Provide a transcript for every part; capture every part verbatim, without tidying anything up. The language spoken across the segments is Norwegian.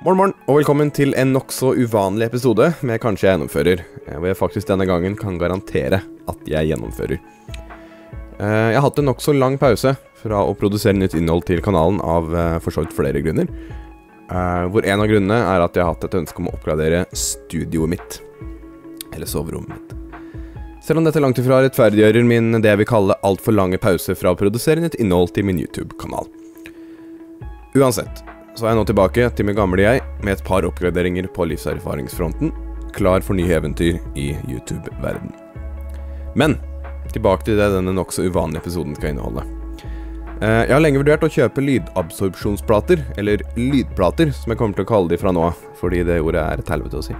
Morgen, morgen, og velkommen til en nok så uvanlig episode med Kanskje jeg gjennomfører, hvor jeg faktisk denne gangen kan garantere at jeg gjennomfører. Jeg har hatt en nok så lang pause fra å produsere nytt innhold til kanalen av for så vidt flere grunner, hvor en av grunnene er at jeg har hatt et ønske om å oppgradere studioet mitt, eller soverommet mitt. Selv om dette langt ifra rettferdiggjører min det jeg vil kalle alt for lange pause fra å produsere nytt innhold til min YouTube-kanal. Uansett, så er jeg nå tilbake til min gamle jeg med et par oppgraderinger på livserfaringsfronten, klar for nye eventyr i YouTube-verden. Men, tilbake til det denne nok så uvanlige episoden skal inneholde. Jeg har lenge vurdert å kjøpe lydabsorpsjonsplater, eller lydplater, som jeg kommer til å kalle de fra nå, fordi det ordet er et helvete å si.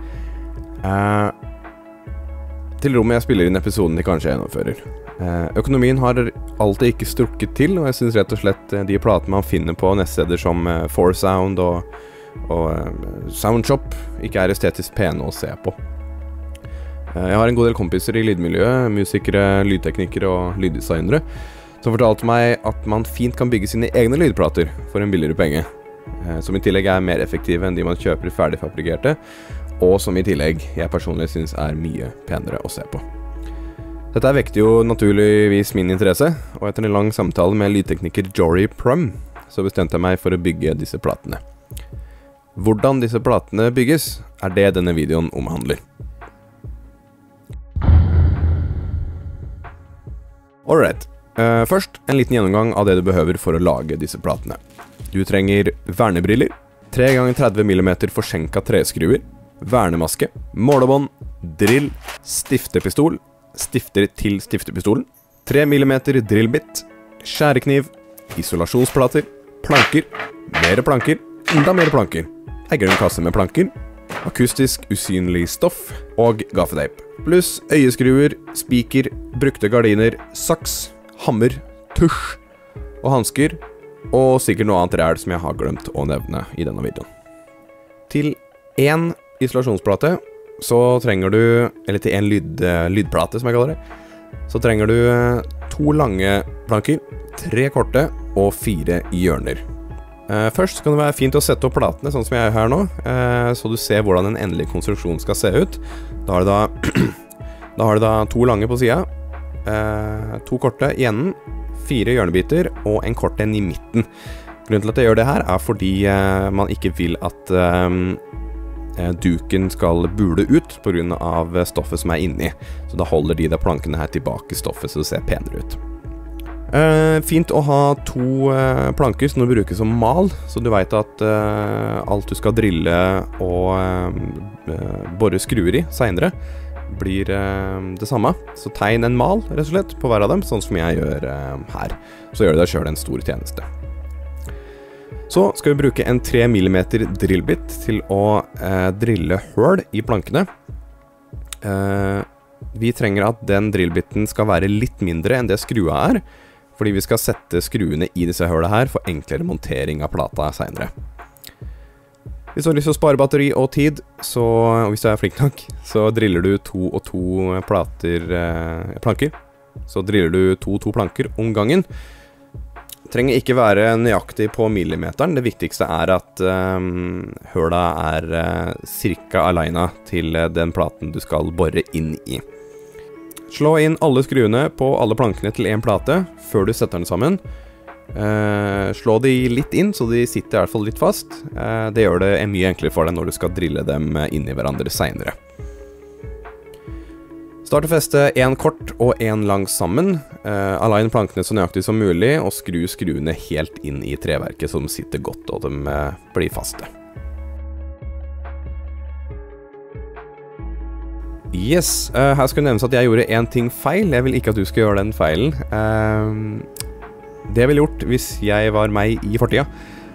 Til rommet jeg spiller inn episoden de kanskje gjennomfører. Økonomien har alltid ikke strukket til, og jeg synes rett og slett de platene man finner på nettsteder som four sound og, og Soundshop ikke er estetisk pene å se på. Jeg har en god del kompiser i lydmiljøet, musikere, lydteknikere og lyddesignere, som fortalte meg at man fint kan bygge sine egne lydplater for en billigere penge, som i tillegg er mer effektive enn de man kjøper ferdigfabrikerte, og som i tillegg jeg personlig synes er mye penere å se på. Dette vekte jo naturligvis min interesse, og etter en lang samtale med lydtekniker Jory Prum, så bestemte jeg meg for å bygge disse platene. Hvordan disse platene bygges, er det denne videoen omhandler. Alright, uh, først en liten gjennomgang av det du behøver for å lage disse platene. Du trenger vernebriller, tre ganger tretti millimeter forsenket treskruer, vernemaske, målebånd, drill, stiftepistol, stifter til stiftepistolen, tre millimeter drillbit, skjærekniv, isolasjonsplater, planker, mere planker, enda mer planker, en grønn kasse med planker, akustisk usynlig stoff og gaffeteip, pluss øyeskruer, spiker, brukte gardiner, saks, hammer, tusj og hansker, og sikkert noe annet ræl som jeg har glemt å nevne i denne videoen. Til en isolasjonsplate så trenger du, eller til en lyd, lydplate som jeg kaller det, så trenger du to lange planker, tre korte og fire hjørner. Først kan det være fint å sette opp platene sånn som jeg er her nå, så du ser hvordan en endelig konstruksjon skal se ut. Da har du da, da, har du da to lange på siden, to korte i enden, fire hjørnebiter og en kort en i midten. Grunnen til at jeg gjør det her er fordi man ikke vil at duken skal bule ut på grunn av stoffet som er inni. Så da holder de der plankene her tilbake stoffet så det ser penere ut. Eh, fint å ha to eh, planker som du bruker som mal, så du vet at eh, alt du skal drille og eh, borre skruer i senere blir eh, det samme. Så tegn en mal rett og slett på hver av dem, sånn som jeg gjør eh, her. Så gjør det deg selv en stor tjeneste. Så skal vi bruke en tre millimeter drillbit til å eh, drille høl i plankene. Eh, vi trenger at den drillbiten skal være litt mindre enn det skrua er, fordi vi skal sette skruene i disse hølene her for enklere montering av plata senere. Hvis du har lyst til å spare batteri og tid, så, og hvis du er flink nok, så driller du to og to plater, eh, planker. Så driller du to og to planker om gangen. Trenger ikke være nøyaktig på millimeteren. Det viktigste er at um, høla er uh, cirka alene til uh, den platen du skal borre inn i. Slå inn alle skruene på alle plankene til en plate før du setter den sammen. Uh, slå de litt inn så de sitter i hvert fall litt fast. Uh, det gjør det mye enklere for deg når du skal drille dem inn i hverandre senere. Start å feste en kort og en lang sammen. Uh, align plankene så nøyaktig som mulig, og skru skruene helt inn i treverket som sitter godt, og de uh, blir faste. Yes, uh, her skal det nevnes at jeg gjorde en ting feil. Jeg vil ikke at du skal gjøre den feilen. Uh, det jeg ville gjort hvis jeg var meg i fortida,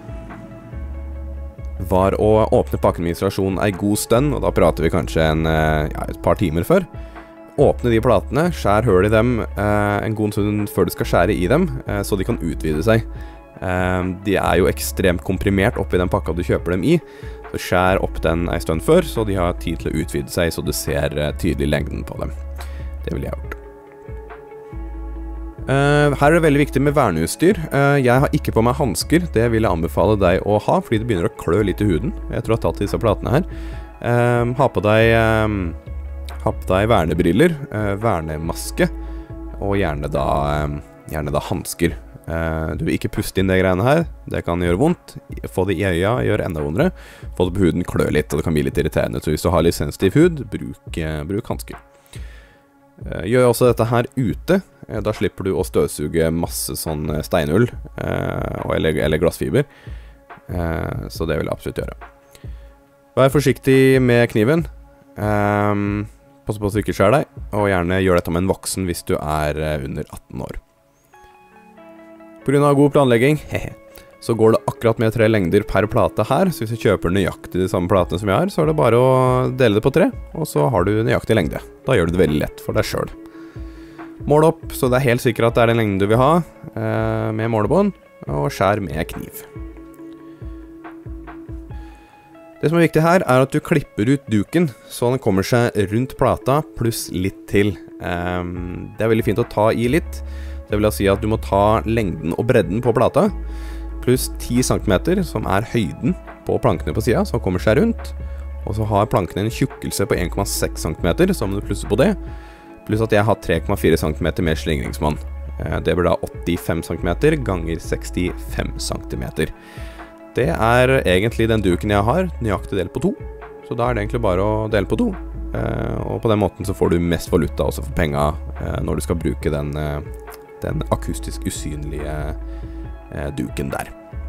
var å åpne pakken med isolasjon en god stund, og da prater vi kanskje en, uh, ja, et par timer før. Åpne de platene, skjær høl i dem eh, en god stund før du skal skjære i dem, eh, så de kan utvide seg. Eh, de er jo ekstremt komprimert oppi den pakka du kjøper dem i, så skjær opp den en stund før, så de har tid til å utvide seg, så du ser eh, tydelig lengden på dem. Det vil jeg ha gjort. Uh, her er det veldig viktig med verneutstyr. Uh, jeg har ikke på meg handsker. Det vil jeg anbefale deg å ha, fordi det begynner å klø litt i huden. Jeg tror jeg har tatt disse platene her. Uh, ha på deg, uh, ha på deg vernebriller, uh, vernemaske, og gjerne da, uh, gjerne da handsker. Uh, du vil ikke puste inn det greiene her. Det kan gjøre vondt. Få det i øya gjør enda vondere. Få det på huden, klø litt, og det kan bli litt irriterende. Så hvis du har litt sensitiv hud, bruk, uh, bruk handsker. Uh, gjør også dette her ute. Uh, da slipper du å støvsuge masse sånn steinull uh, eller, eller glassfiber. Uh, så det vil jeg absolutt gjøre. Vær forsiktig med kniven. Um, pass på at du ikke skjærer deg, og gjerne gjør dette med en voksen hvis du er uh, under atten år. På grunn av god planlegging, hehe, så går det akkurat med tre lengder per plate her. Så hvis du kjøper nøyaktig de samme platene som jeg har, så er det bare å dele det på tre, og så har du nøyaktig lengde. Da gjør du det veldig lett for deg selv. Mål opp, så det er helt sikkert at det er den lengden du vil ha, eh, med målebånd, og skjær med kniv. Det som er viktig her, er at du klipper ut duken, så den kommer seg rundt plata, pluss litt til. Eh, det er veldig fint å ta i litt. Det vil si at du må ta lengden og bredden på plata, pluss ti centimeter, som er høyden på plankene på siden, som kommer seg rundt. Og så har plankene en tjukkelse på en komma seks centimeter, så må du plusse på det. Pluss at jeg har tre komma fire centimeter med slingringsmonn. Det blir da åttifem centimeter ganger sekstifem centimeter. Det er egentlig den duken jeg har, nøyaktig delt på to. Så da er det egentlig bare å dele på to. Og på den måten så får du mest valuta også for penga når du skal bruke den, den akustisk usynlige duken der.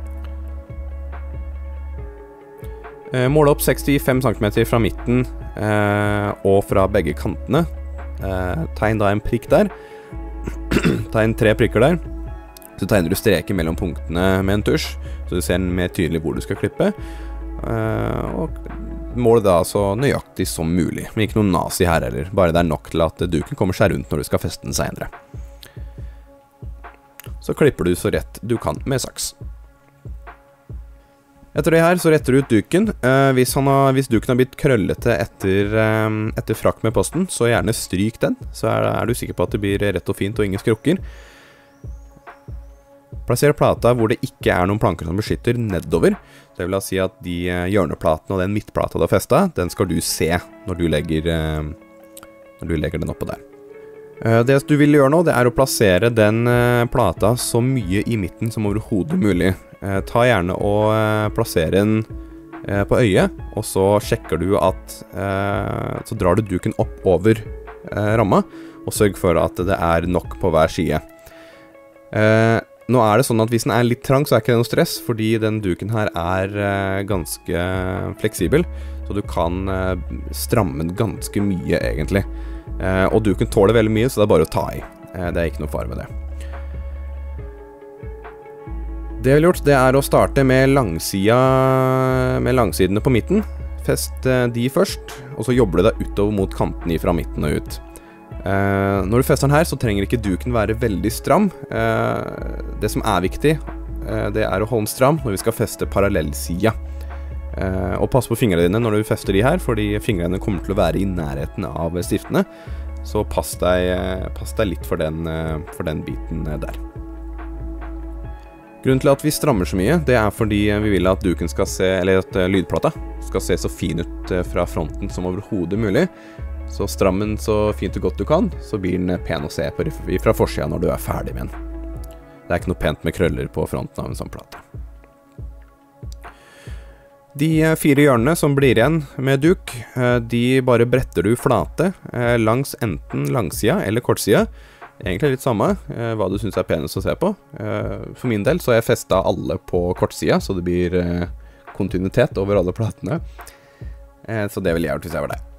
Eh, måle opp sekstifem centimeter fra midten eh, og fra begge kantene. Eh, tegn da en prikk der. Tegn tre prikker der. Så tegner du streker mellom punktene med en tusj, så du ser mer tydelig hvor du skal klippe. Eh, og mål da så nøyaktig som mulig. Men ikke noe nazi her heller. Bare det er nok til at duken kommer seg rundt når du skal feste den senere. Så klipper du så rett du kan med saks. Etter det her så retter du ut duken. Eh, hvis, han har, hvis duken har blitt krøllete etter, eh, etter frakt med posten, så gjerne stryk den. Så er, er du sikker på at det blir rett og fint og ingen skrukker. Plasser plata hvor det ikke er noen planker som beskytter nedover. Det vil si at de hjørneplatene og den midtplata du har festet, den skal du se når du legger, eh, når du legger den oppå der. Det du vil gjøre nå, det er å plassere den plata så mye i midten som overhodet mulig. Ta gjerne og plassere den på øyet, og så sjekker du at, så drar du duken opp over ramma, og sørg for at det er nok på hver side. Nå er det sånn at hvis den er litt trang, så er ikke det noe stress, fordi den duken her er ganske fleksibel, så du kan stramme den ganske mye egentlig. Uh, og duken tåler veldig mye, så det er bare å ta i. Uh, det er ikke noe fare med det. Det jeg vil gjort, det er å starte med langsida, med langsidene på midten. Fest uh, de først, og så jobber du deg utover mot kanten fra midten og ut. Uh, når du fester den her, så trenger ikke duken være veldig stram. Uh, det som er viktig, uh, det er å holde den stram når vi skal feste parallellsida. Uh, og pass på fingrene dine når du fester de her, fordi fingrene kommer til å være i nærheten av stiftene. Så pass deg, pass deg litt for den, for den biten der. Grunnen til at vi strammer så mye, det er fordi vi vil at duken skal se, eller at lydplata skal se så fin ut fra fronten som overhodet mulig. Så stram den så fint og godt du kan, så blir den pen å se på fra forsiden når du er ferdig med den. Det er ikke noe pent med krøller på fronten av en sånn plate. De fire hjørnene som blir igjen med duk, de bare bretter du flate langs enten langsida eller kortsida. Egentlig litt samme, hva du synes er penest å se på. For min del så har jeg festet alle på kortsida, så det blir kontinuitet over alle platene. Så det vil jeg gjøre hvis jeg var deg.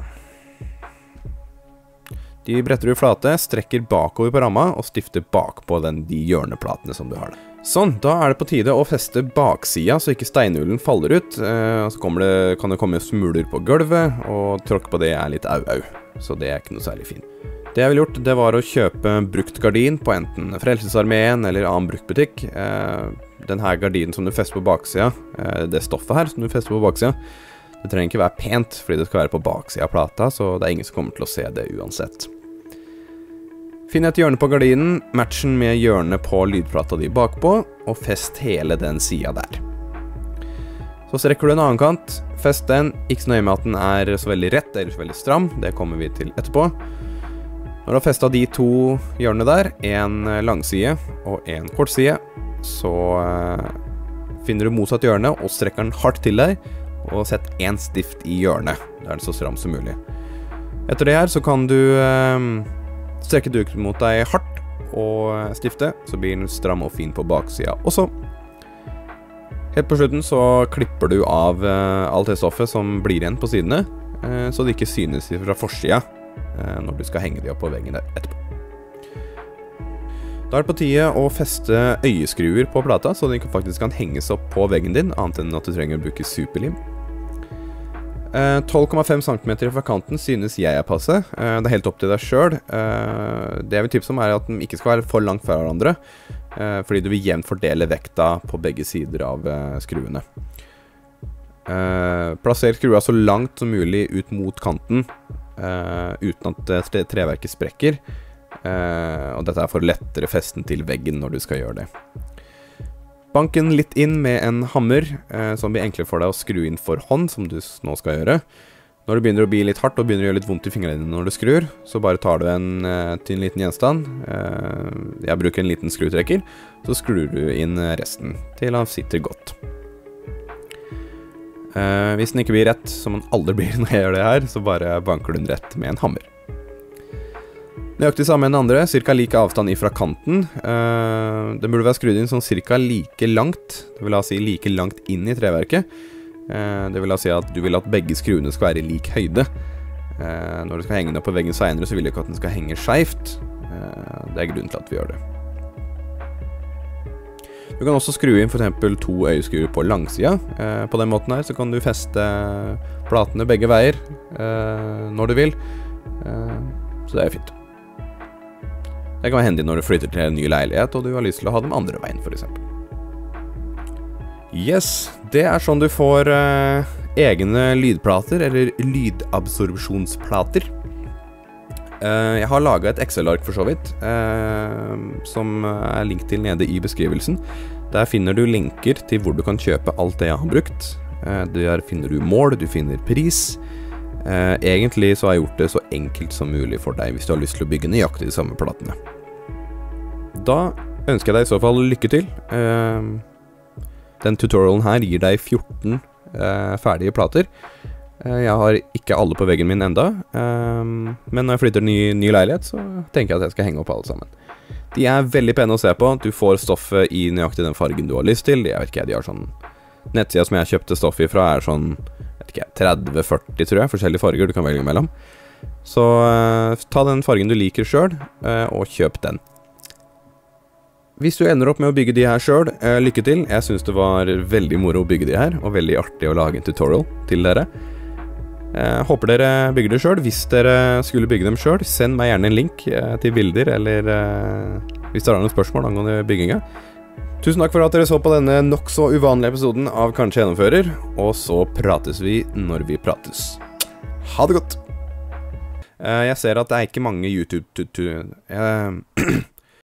De bretter du flate, strekker bakover på ramma og stifter bak på den, de hjørneplatene som du har der. Sånn, da er det på tide å feste baksida så ikke steinullen faller ut. Eh, så kommer det, kan det komme smuler på gulvet, og tråkk på det er litt au-au. Så det er ikke noe særlig fint. Det jeg ville gjort, det var å kjøpe brukt gardin på enten Frelsesarmeen eller annen bruktbutikk. Eh, den her gardinen som du fester på baksida, eh, det stoffet her som du fester på baksida, det trenger ikke være pent, fordi det skal være på baksida av plata, så det er ingen som kommer til å se det uansett. Finn et hjørne på gardinen, matchen med hjørnet på lydplata di bakpå, og fest hele den siden der. Så strekker du en annen kant, fest den, ikke så nøye med at den er så veldig rett eller så veldig stram, det kommer vi til etterpå. Når du har festet de to hjørnene der, en langside og en kortside, så uh, finner du motsatt hjørne og strekker den hardt til deg, og sett en stift i hjørnet, der er det så stram som mulig. Etter det her så kan du uh, strekke duken mot deg hardt og stifte, så blir den stram og fin på baksiden også. Helt på slutten så klipper du av uh, alt det stoffet som blir igjen på sidene, uh, så det ikke synes fra forsiden uh, når du skal henge de opp på veggen der etterpå. Da er det på tide å feste øyeskruer på plata, så de faktisk kan henges opp på veggen din, annet enn at du trenger å bruke superlim. Uh, tolv komma fem centimeter fra kanten synes jeg er passe. Uh, det er helt opp til deg selv. Uh, det jeg vil tipse om er at den ikke skal være for langt fra hverandre, uh, fordi du vil jevnt fordele vekta på begge sider av uh, skruene. Uh, plasser skrua så langt som mulig ut mot kanten, uh, uten at treverket sprekker. Uh, og dette er for lettere festen til veggen når du skal gjøre det. Bank den litt inn med en hammer, uh, som blir enklere for deg å skru inn for hånd, som du nå skal gjøre. Når det begynner å bli litt hardt og begynner å gjøre litt vondt i fingrene dine når du skrur, så bare tar du en uh, til en liten gjenstand. Uh, jeg bruker en liten skrutrekker, så skrur du inn resten til han sitter godt. Uh, hvis den ikke blir rett, som den aldri blir når jeg gjør det her, så bare banker du den rett med en hammer. Nøyaktig samme enn andre, cirka like avstand ifra kanten. Uh, den burde være skrudd inn sånn cirka like langt, det vil si like langt inn i treverket. Uh, det vil si at du vil at begge skruene skal være i lik høyde. Uh, når du skal henge den opp på veggen senere, så vil du ikke at den skal henge skjevt. Uh, det er grunnen til at vi gjør det. Du kan også skru inn for eksempel to øyeskruer på langsida. Uh, på den måten her så kan du feste platene begge veier uh, når du vil. Uh, så det er fint. Det kan være hendig når du flytter til en ny leilighet, og du har lyst til å ha dem andre veien, for eksempel. Yes, det er sånn du får uh, egne lydplater, eller lydabsorpsjonsplater. Uh, jeg har laget et Excel-ark for så vidt, uh, som er link til nede i beskrivelsen. Der finner du linker til hvor du kan kjøpe alt det jeg har brukt. Uh, der finner du mål, du finner pris. Uh, egentlig så har jeg gjort det så enkelt som mulig for deg hvis du har lyst til å bygge nøyaktig de samme platene. Da ønsker jeg deg i så fall lykke til. Uh, den tutorialen her gir deg fjorten uh, ferdige plater. Uh, jeg har ikke alle på veggen min enda, uh, men når jeg flytter ny, ny leilighet så tenker jeg at jeg skal henge opp alle sammen. De er veldig pene å se på. Du får stoffet i nøyaktig den fargen du har lyst til. Jeg vet ikke, de har sånn nettsida som jeg kjøpte stoffet ifra er sånn tretti førti tror jeg, forskjellige farger du kan velge mellom. Så uh, ta den fargen du liker selv, uh, og kjøp den. Hvis du ender opp med å bygge de her selv, uh, lykke til. Jeg synes det var veldig moro å bygge de her, og veldig artig å lage en tutorial til dere. Jeg uh, håper dere bygger det selv. Hvis dere skulle bygge dem selv, send meg gjerne en link uh, til bilder, eller uh, hvis dere har noen spørsmål angående bygginga. Tusen takk for at dere så på denne nok så uvanlige episoden av Kanskje Gjennomfører, og så prates vi når vi prates. Ha det godt! Jeg ser at det er ikke mange YouTube-tutu...